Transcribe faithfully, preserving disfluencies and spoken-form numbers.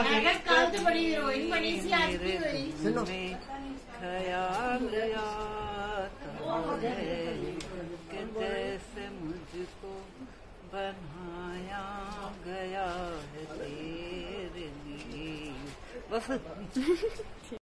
सुनो ख्याल आता है कि जैसे मुझको बनाया गया है तेरे लिए बस।